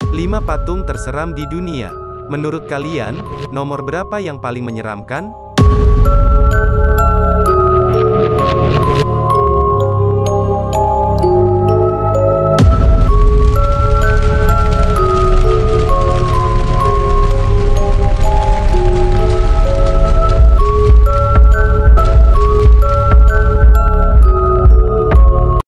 5 patung terseram di dunia. Menurut kalian, nomor berapa yang paling menyeramkan?